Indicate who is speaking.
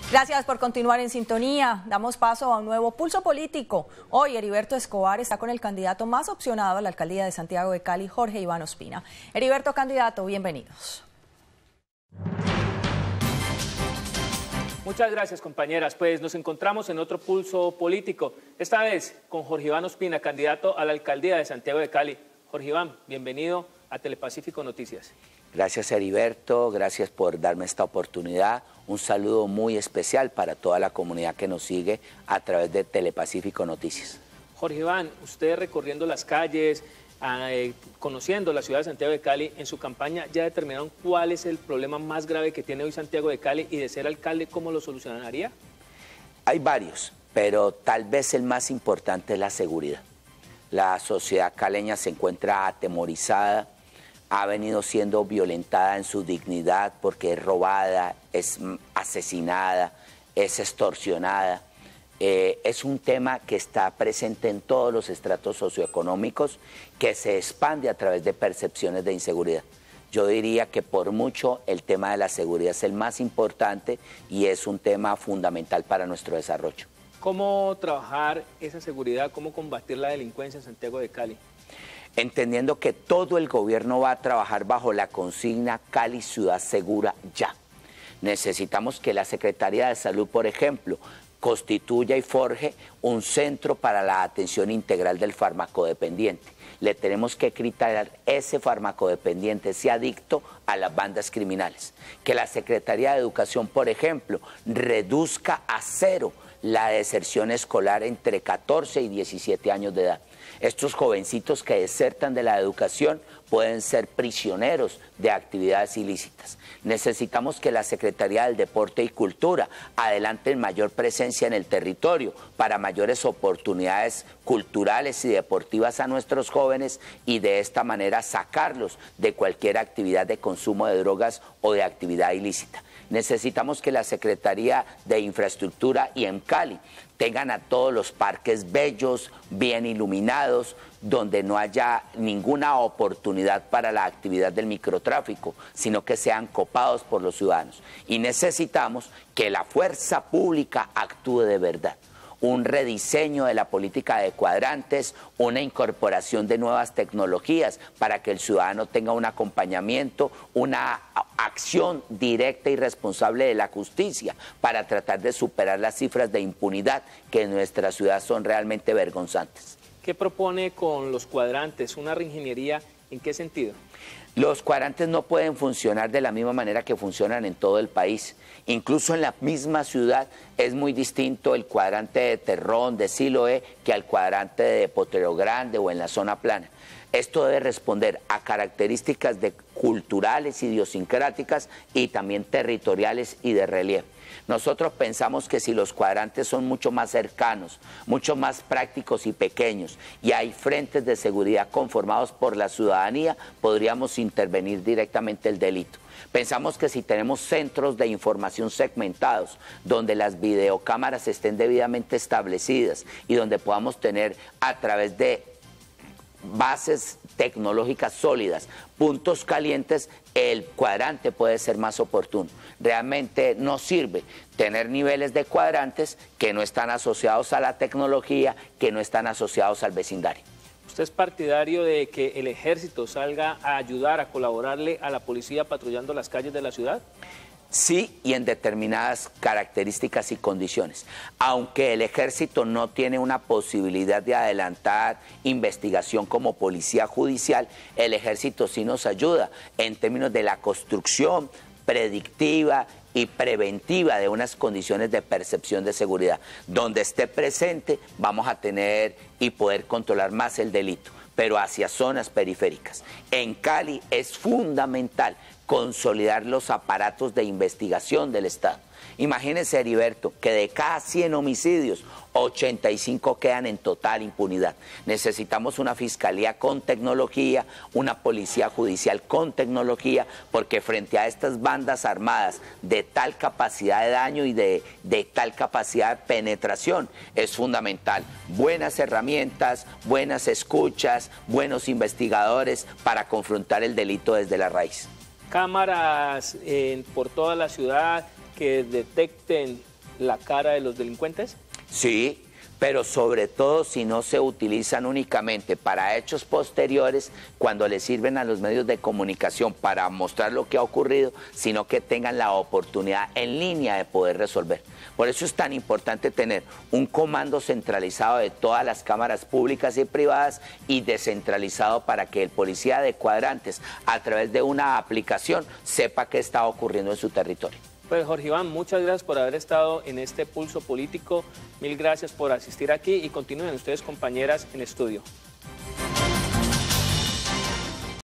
Speaker 1: Gracias por continuar en sintonía. Damos paso a un nuevo pulso político. Hoy Heriberto Escobar está con el candidato más opcionado a la alcaldía de Santiago de Cali, Jorge Iván Ospina. Heriberto, candidato, bienvenidos.
Speaker 2: Muchas gracias, compañeras. Pues nos encontramos en otro pulso político, esta vez con Jorge Iván Ospina, candidato a la alcaldía de Santiago de Cali. Jorge Iván, bienvenido a Telepacífico Noticias.
Speaker 3: Gracias, Heriberto, gracias por darme esta oportunidad. Un saludo muy especial para toda la comunidad que nos sigue a través de Telepacífico Noticias.
Speaker 2: Jorge Iván, usted recorriendo las calles, conociendo la ciudad de Santiago de Cali, en su campaña ya determinaron cuál es el problema más grave que tiene hoy Santiago de Cali y de ser alcalde, ¿cómo lo solucionaría?
Speaker 3: Hay varios, pero tal vez el más importante es la seguridad. La sociedad caleña se encuentra atemorizada, ha venido siendo violentada en su dignidad porque es robada, es asesinada, es extorsionada. Es un tema que está presente en todos los estratos socioeconómicos, que se expande a través de percepciones de inseguridad. Yo diría que por mucho el tema de la seguridad es el más importante y es un tema fundamental para nuestro desarrollo.
Speaker 2: ¿Cómo trabajar esa seguridad, cómo combatir la delincuencia en Santiago de Cali?
Speaker 3: Entendiendo que todo el gobierno va a trabajar bajo la consigna Cali Ciudad Segura Ya. Necesitamos que la Secretaría de Salud, por ejemplo, constituya y forje un centro para la atención integral del farmacodependiente. Le tenemos que quitar ese farmacodependiente, ese adicto a las bandas criminales. Que la Secretaría de Educación, por ejemplo, reduzca a cero la deserción escolar entre 14 y 17 años de edad. Estos jovencitos que desertan de la educación pueden ser prisioneros de actividades ilícitas. Necesitamos que la Secretaría del Deporte y Cultura adelante mayor presencia en el territorio para mayores oportunidades culturales y deportivas a nuestros jóvenes y de esta manera sacarlos de cualquier actividad de consumo de drogas o de actividad ilícita. Necesitamos que la Secretaría de Infraestructura y en Cali tengan a todos los parques bellos, bien iluminados, donde no haya ninguna oportunidad para la actividad del microtráfico, sino que sean copados por los ciudadanos. Y necesitamos que la fuerza pública actúe de verdad. Un rediseño de la política de cuadrantes, una incorporación de nuevas tecnologías para que el ciudadano tenga un acompañamiento, una acción directa y responsable de la justicia para tratar de superar las cifras de impunidad que en nuestra ciudad son realmente vergonzantes.
Speaker 2: ¿Qué propone con los cuadrantes? ¿Una reingeniería en qué sentido?
Speaker 3: Los cuadrantes no pueden funcionar de la misma manera que funcionan en todo el país. Incluso en la misma ciudad es muy distinto el cuadrante de Terrón, de Siloé, que al cuadrante de Potrero Grande o en la zona plana. Esto debe responder a características culturales, idiosincráticas y también territoriales y de relieve. Nosotros pensamos que si los cuadrantes son mucho más cercanos, mucho más prácticos y pequeños, y hay frentes de seguridad conformados por la ciudadanía, podríamos intervenir directamente el delito. Pensamos que si tenemos centros de información segmentados, donde las videocámaras estén debidamente establecidas y donde podamos tener a través de bases tecnológicas sólidas, puntos calientes, el cuadrante puede ser más oportuno. Realmente no sirve tener niveles de cuadrantes que no están asociados a la tecnología, que no están asociados al vecindario.
Speaker 2: ¿Usted es partidario de que el ejército salga a ayudar, a colaborarle a la policía patrullando las calles de la ciudad?
Speaker 3: Sí, y en determinadas características y condiciones. Aunque el ejército no tiene una posibilidad de adelantar investigación como policía judicial, el ejército sí nos ayuda en términos de la construcción predictiva y preventiva de unas condiciones de percepción de seguridad. Donde esté presente vamos a tener y poder controlar más el delito, pero hacia zonas periféricas. En Cali es fundamental consolidar los aparatos de investigación del Estado. Imagínense, Heriberto, que de cada 100 homicidios, 85 quedan en total impunidad. Necesitamos una fiscalía con tecnología, una policía judicial con tecnología, porque frente a estas bandas armadas de tal capacidad de daño y de tal capacidad de penetración, es fundamental buenas herramientas, buenas escuchas, buenos investigadores para confrontar el delito desde la raíz.
Speaker 2: Cámaras por toda la ciudad que detecten la cara de los delincuentes?
Speaker 3: Sí, pero sobre todo si no se utilizan únicamente para hechos posteriores, cuando les sirven a los medios de comunicación para mostrar lo que ha ocurrido, sino que tengan la oportunidad en línea de poder resolver. Por eso es tan importante tener un comando centralizado de todas las cámaras públicas y privadas y descentralizado para que el policía de cuadrantes, a través de una aplicación, sepa qué está ocurriendo en su territorio.
Speaker 2: Pues Jorge Iván, muchas gracias por haber estado en este Pulso Político, mil gracias por asistir aquí y continúen ustedes, compañeras, en estudio.